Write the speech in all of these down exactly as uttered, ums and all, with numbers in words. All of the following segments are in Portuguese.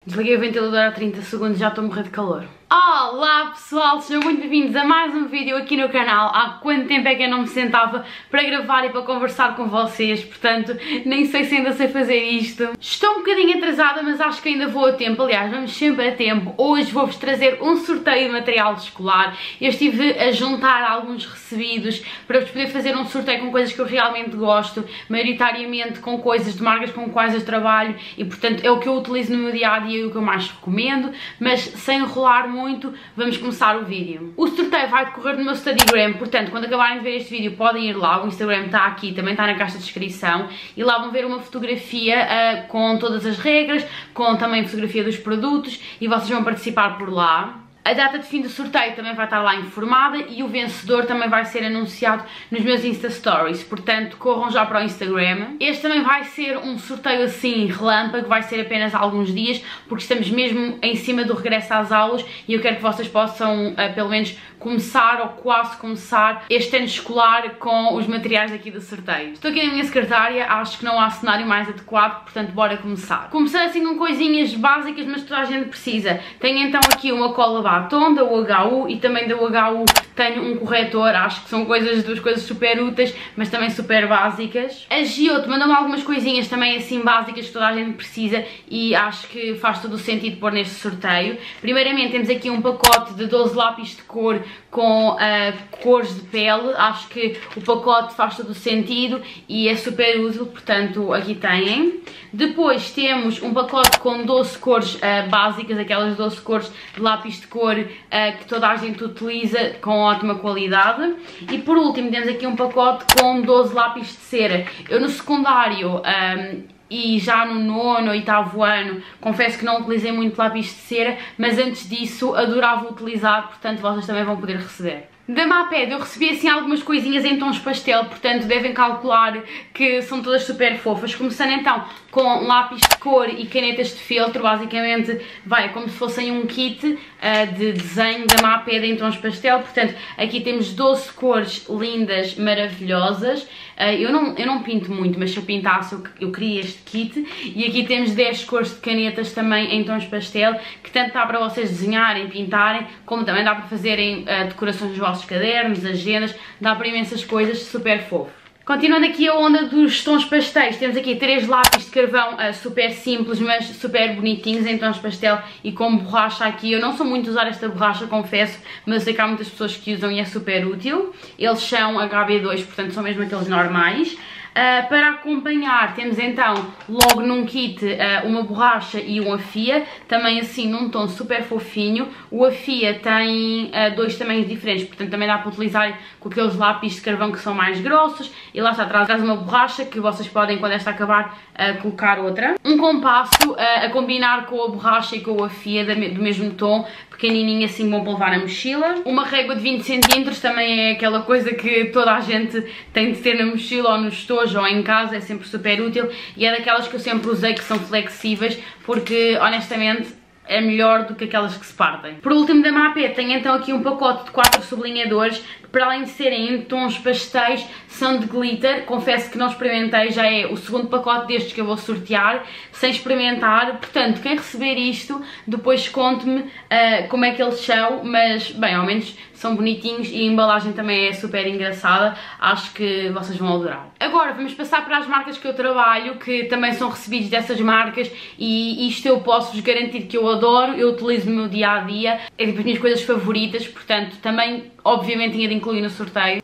Desliguei o ventilador há trinta segundos e já estou a morrer de calor. Olá pessoal, sejam muito bem-vindos a mais um vídeo aqui no canal. Há quanto tempo é que eu não me sentava para gravar e para conversar com vocês, portanto nem sei se ainda sei fazer isto. Estou um bocadinho atrasada, mas acho que ainda vou a tempo, aliás vamos sempre a tempo. Hoje vou-vos trazer um sorteio de material escolar. Eu estive a juntar alguns recebidos para vos poder fazer um sorteio com coisas que eu realmente gosto, maioritariamente com coisas de marcas com quais eu trabalho e portanto é o que eu utilizo no meu dia-a-dia e o que eu mais recomendo, mas sem enrolar muito. muito, vamos começar o vídeo. O sorteio vai decorrer no meu Instagram, portanto, quando acabarem de ver este vídeo podem ir lá, o Instagram está aqui, também está na caixa de descrição, e lá vão ver uma fotografia uh, com todas as regras, com também fotografia dos produtos, e vocês vão participar por lá. A data de fim do sorteio também vai estar lá informada e o vencedor também vai ser anunciado nos meus Insta Stories, portanto corram já para o Instagram. Este também vai ser um sorteio assim relâmpago, vai ser apenas alguns dias, porque estamos mesmo em cima do regresso às aulas e eu quero que vocês possam uh, pelo menos começar ou quase começar este ano escolar com os materiais aqui do sorteio. Estou aqui na minha secretária, acho que não há cenário mais adequado, portanto bora começar. Começando assim com coisinhas básicas, mas toda a gente precisa. Tenho então aqui uma cola batom da U H U e também da U H U tenho um corretor, acho que são coisas, duas coisas super úteis, mas também super básicas. A Gioto mandou-me algumas coisinhas também assim básicas que toda a gente precisa e acho que faz todo o sentido pôr neste sorteio. Primeiramente temos aqui um pacote de doze lápis de cor com uh, cores de pele, acho que o pacote faz todo o sentido e é super útil, portanto aqui têm. Depois temos um pacote com doze cores uh, básicas, aquelas doze cores de lápis de cor uh, que toda a gente utiliza com ótima qualidade. E por último temos aqui um pacote com doze lápis de cera. Eu no secundário um, e já no nono, oitavo ano, confesso que não utilizei muito lápis de cera, mas antes disso adorava utilizar, portanto vocês também vão poder receber. Da Maped eu recebi assim algumas coisinhas em tons pastel, portanto devem calcular que são todas super fofas. Começando então com lápis de cor e canetas de feltro, basicamente vai como se fossem um kit uh, de desenho da Maped em tons pastel. Portanto aqui temos doze cores lindas, maravilhosas. Uh, eu, não, eu não pinto muito, mas se eu pintasse eu, eu queria este kit. E aqui temos dez cores de canetas também em tons pastel, que tanto dá para vocês desenharem, pintarem, como também dá para fazerem uh, decorações dos vossos cadernos, agendas, dá para imensas coisas, super fofo. Continuando aqui a onda dos tons pastéis, temos aqui três lápis de carvão uh, super simples, mas super bonitinhos em tons pastel e com borracha aqui. Eu não sou muito usar esta borracha, confesso, mas eu sei que há muitas pessoas que usam e é super útil. Eles são H B dois, portanto são mesmo aqueles normais. Uh, para acompanhar temos então logo num kit uh, uma borracha e um afia, também assim num tom super fofinho. O afia tem uh, dois tamanhos diferentes, portanto também dá para utilizar com aqueles lápis de carvão que são mais grossos. E lá está, traz, traz uma borracha que vocês podem, quando esta acabar, uh, colocar outra. Um compasso uh, a combinar com a borracha e com o afia do mesmo tom, pequenininho assim, bom para levar na mochila. Uma régua de vinte centímetros, também é aquela coisa que toda a gente tem de ter na mochila ou no estojo ou em casa, é sempre super útil e é daquelas que eu sempre usei que são flexíveis, porque honestamente é melhor do que aquelas que se partem. Por último da Maped tem então aqui um pacote de quatro sublinhadores que, para além de serem em tons pastéis, são de glitter. Confesso que não experimentei, já é o segundo pacote destes que eu vou sortear sem experimentar, portanto quem receber isto depois conte-me uh, como é que eles são, mas bem, ao menos são bonitinhos e a embalagem também é super engraçada, acho que vocês vão adorar. Agora vamos passar para as marcas que eu trabalho, que também são recebidos dessas marcas e isto eu posso-vos garantir que eu adoro, eu utilizo no meu dia-a-dia, é tipo as minhas coisas favoritas, portanto também obviamente tinha de incluir no sorteio.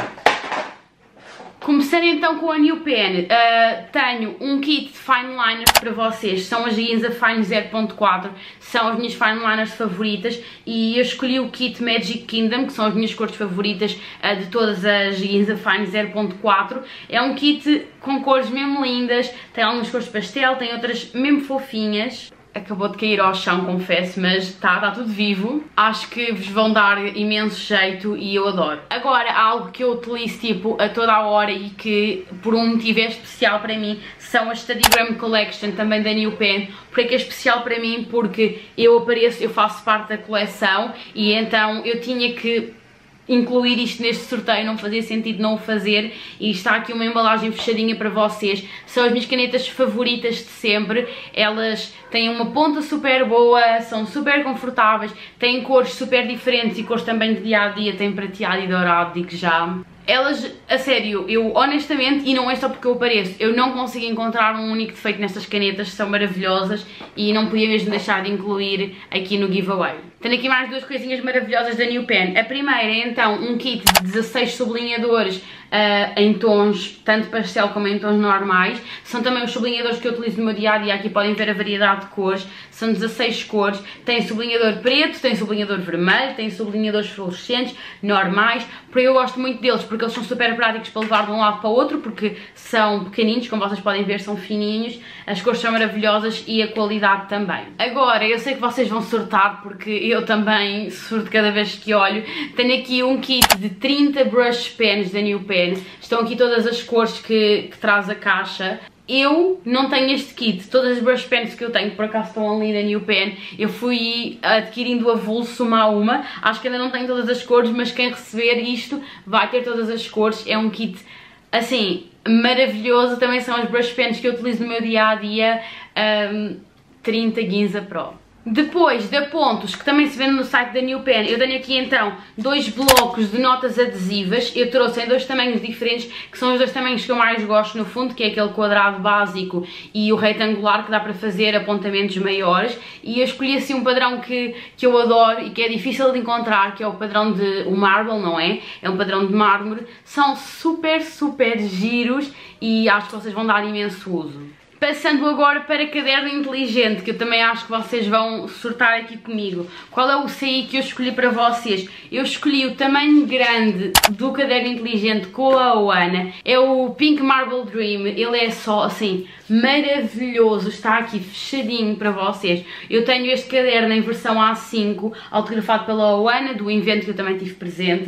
Começando então com a New Pen, uh, tenho um kit de fine liners para vocês, são as Ginza Fine zero ponto quatro, são as minhas fine liners favoritas e eu escolhi o kit Magic Kingdom, que são as minhas cores favoritas uh, de todas as Ginza Fine zero ponto quatro. É um kit com cores mesmo lindas, tem algumas cores de pastel, tem outras mesmo fofinhas. Acabou de cair ao chão, confesso, mas está tá tudo vivo. Acho que vos vão dar imenso jeito e eu adoro. Agora, algo que eu utilizo tipo a toda a hora e que por um motivo é especial para mim são as Studygram Collection, também da New Pen. Porque é especial para mim porque eu apareço, eu faço parte da coleção e então eu tinha que incluir isto neste sorteio, não fazia sentido não o fazer, e está aqui uma embalagem fechadinha para vocês. São as minhas canetas favoritas de sempre, elas têm uma ponta super boa, são super confortáveis, têm cores super diferentes e cores também de dia a dia, têm prateado e dourado, digo já. Elas, a sério, eu honestamente, e não é só porque eu apareço, eu não consigo encontrar um único defeito nestas canetas, são maravilhosas e não podia mesmo deixar de incluir aqui no giveaway. Tenho aqui mais duas coisinhas maravilhosas da New Pen. A primeira é então um kit de dezasseis sublinhadores uh, em tons, tanto pastel como em tons normais. São também os sublinhadores que eu utilizo no meu dia a dia, aqui podem ver a variedade de cores, são dezasseis cores, tem sublinhador preto, tem sublinhador vermelho, tem sublinhadores fluorescentes, normais, porque eu gosto muito deles, porque eles são super práticos para levar de um lado para o outro, porque são pequeninos, como vocês podem ver, são fininhos, as cores são maravilhosas e a qualidade também. Agora, eu sei que vocês vão surtar, porque eu também surto cada vez que olho. Tenho aqui um kit de trinta brush pens da New Pen, estão aqui todas as cores que, que traz a caixa. Eu não tenho este kit, todas as brush pens que eu tenho, por acaso estão ali na New Pen, eu fui adquirindo avulso uma a uma, acho que ainda não tenho todas as cores, mas quem receber isto vai ter todas as cores, é um kit assim, maravilhoso, também são as brush pens que eu utilizo no meu dia a dia, um, trinta Ginza Pro. Depois de apontos, que também se vende no site da New Pen, eu tenho aqui então dois blocos de notas adesivas. Eu trouxe em dois tamanhos diferentes, que são os dois tamanhos que eu mais gosto no fundo, que é aquele quadrado básico e o retangular, que dá para fazer apontamentos maiores. E eu escolhi assim um padrão que, que eu adoro e que é difícil de encontrar, que é o padrão de o marble, não é? É um padrão de mármore. São super, super giros e acho que vocês vão dar imenso uso. Passando agora para caderno inteligente, que eu também acho que vocês vão surtar aqui comigo. Qual é o C I que eu escolhi para vocês? Eu escolhi o tamanho grande do caderno inteligente com a Oana. É o Pink Marble Dream. Ele é só assim maravilhoso, está aqui fechadinho para vocês. Eu tenho este caderno em versão A cinco, autografado pela Oana, do evento que eu também tive presente,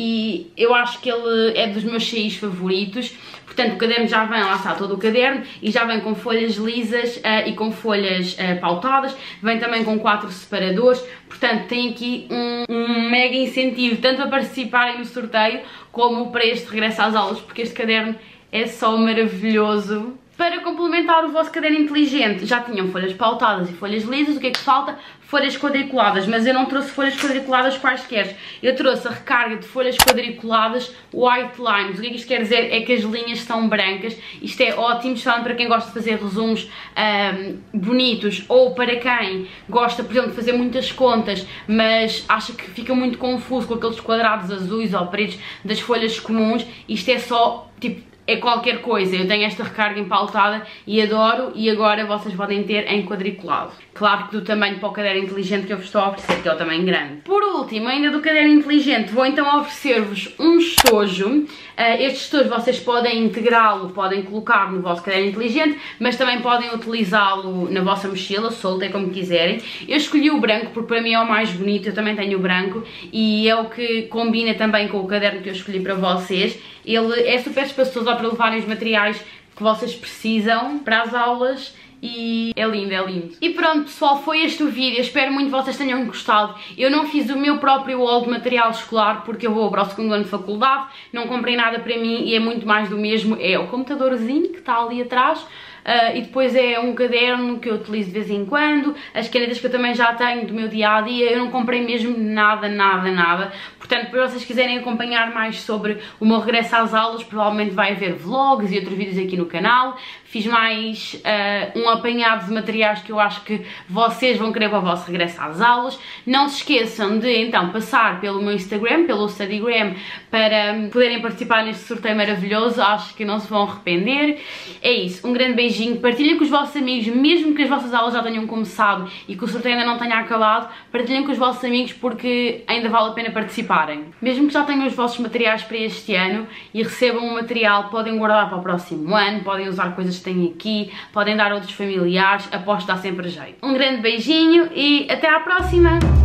e eu acho que ele é dos meus C Is favoritos. Portanto, o caderno já vem, lá está todo o caderno, e já vem com folhas lisas uh, e com folhas uh, pautadas, vem também com quatro separadores, portanto tem aqui um, um mega incentivo, tanto para participarem no sorteio, como para este regresso às aulas, porque este caderno é só maravilhoso. Para complementar o vosso caderno inteligente, já tinham folhas pautadas e folhas lisas, o que é que falta? Folhas quadriculadas, mas eu não trouxe folhas quadriculadas quaisquer. Eu trouxe a recarga de folhas quadriculadas white lines. O que é que isto quer dizer? É que as linhas são brancas. Isto é ótimo, especialmente para quem gosta de fazer resumos um, bonitos, ou para quem gosta, por exemplo, de fazer muitas contas, mas acha que fica muito confuso com aqueles quadrados azuis ou pretos das folhas comuns. Isto é só, tipo, é qualquer coisa. Eu tenho esta recarga empautada e adoro, e agora vocês podem ter em quadriculado. Claro que do tamanho para o caderno inteligente que eu vos estou a oferecer, que é o tamanho grande. Por último, ainda do caderno inteligente, vou então oferecer-vos um estojo. Uh, este estojo vocês podem integrá-lo, podem colocar no vosso caderno inteligente, mas também podem utilizá-lo na vossa mochila, solta, como quiserem. Eu escolhi o branco porque para mim é o mais bonito, eu também tenho o branco, e é o que combina também com o caderno que eu escolhi para vocês. Ele é super espaçoso para levarem os materiais que vocês precisam para as aulas, e é lindo, é lindo. E pronto pessoal, foi este o vídeo, eu espero muito que vocês tenham gostado. Eu não fiz o meu próprio haul de material escolar porque eu vou para o segundo ano de faculdade, não comprei nada para mim e é muito mais do mesmo. É o computadorzinho que está ali atrás, Uh, e depois é um caderno que eu utilizo de vez em quando, as canetas que eu também já tenho do meu dia a dia. Eu não comprei mesmo nada, nada, nada. Portanto, para vocês quiserem acompanhar mais sobre o meu regresso às aulas, provavelmente vai haver vlogs e outros vídeos aqui no canal. Fiz mais uh, um apanhado de materiais que eu acho que vocês vão querer para o vosso regresso às aulas. Não se esqueçam de então passar pelo meu Instagram, pelo Studygram, para poderem participar neste sorteio maravilhoso. Acho que não se vão arrepender. É isso, um grande beijinho, partilhem com os vossos amigos, mesmo que as vossas aulas já tenham começado e que o sorteio ainda não tenha acabado, partilhem com os vossos amigos porque ainda vale a pena participarem. Mesmo que já tenham os vossos materiais para este ano e recebam um material, podem guardar para o próximo ano, podem usar coisas que têm aqui, podem dar a outros familiares, aposto que dá sempre jeito. Um grande beijinho e até à próxima!